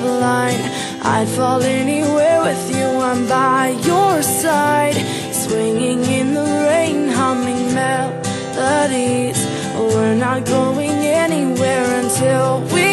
of line. I'd fall anywhere with you, I'm by your side. Swinging in the rain, humming melodies. We're not going anywhere until we